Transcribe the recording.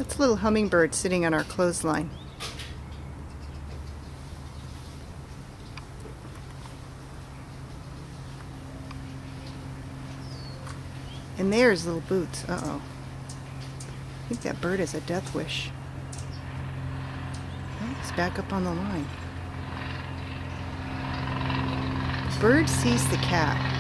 It's a little hummingbird sitting on our clothesline. And there's little Boots. Uh-oh. I think that bird is a death wish. Oh, he's back up on the line. The bird sees the cat.